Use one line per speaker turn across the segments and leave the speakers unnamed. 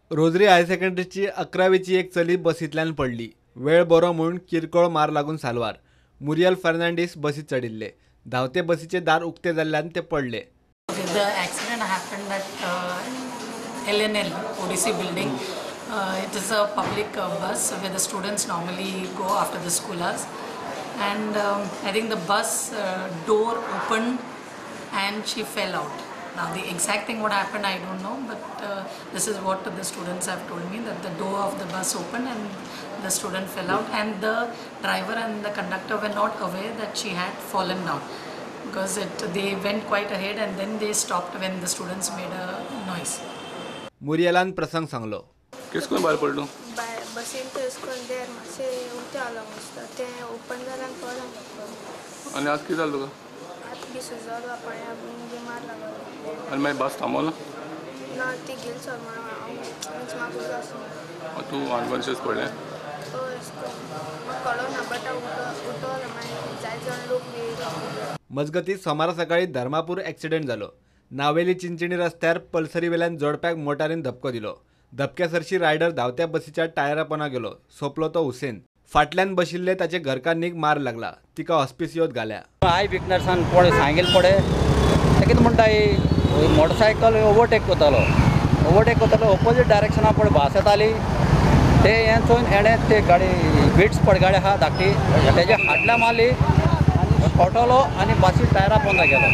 Rosary higher सेकंडरीची 11वीची एक चली बसींतल्यान पडली. वेळ बरो म्हणून किरकोळ मार लागून साल्वार. मुरियल फर्नांडीस बसीत चढिल्ले. धांवते बसीचे दार उक्ते जाल्ल्यान ते पडले.
The accident happened at LNL ODC building. It is a public bus where the students normally go after the school hours, and I think the bus door opened and she fell out. Now the exact thing what happened I don't know, but this is what the students have told me, that the door of the bus opened and the student fell out, and the driver and the conductor were not aware that she had fallen down, because they went quite ahead and then they stopped when the students made a noise.
मुरियलान प्रसंग सांगलो.
किसको भायर पडलो?
बसीन थंयसकून देर मातशें उक्तें आलो आसता तें ओपन जाल्यार पडलें.
आनी आज कितें जालें तुका?
आतां बी सुजलो पळया म्हणजे मार लागलो.
आनी मागीर बस थांबवलो?
ना ती गेली सर म्हणून म्हाका उजो आसलो.
तूं अनकॉन्शियस पडलें?
हय म्हाका कळना बट हांव उठोलो मागीर जाय जाण लोक बी येयलो.
मजगतीं सोमारा सकाळी धर्मापूर एक्सिडेंट जालो. नावेली चिंचिणी रस्त्यार पल्सरी वेल्यान जोडप्याक मोटारीन धपको दिलो. धपक्यासरशी रायडर धांवत्या बसीच्या टायरा पोंदा गेलो. सोंपलो तो हुसेन. फाटल्यान बशिल्ले ताचे घरकान्नीक मार लागला. तिका हॉस्पिसियोत घाल्या.
हाय विकनर्सान पळय सांगेल पळय ते कितें म्हणटा ही मोटरसायकल ओवरटेक करतालो ऑपोजीट डायरेक्शना पळय भास येताली ते हें चोवन एणें ते गाडी बिट्स पडगाडी आहा धाकटी तेजे हाडल्या मारली आनी खोटलो आनी बसी टायरा पोंदा गेलो.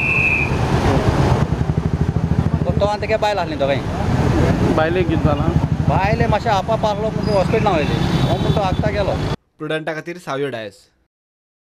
तो आनी तेगे बायल आहली दोगांय.
बायलेक कितें जालां?
बायले मातशें आपा पारलो म्हणजे हॉस्पिटलां वयली हो म्हणून तो आगता गेलो.
प्रुडंटा खातीर सावयो डायस.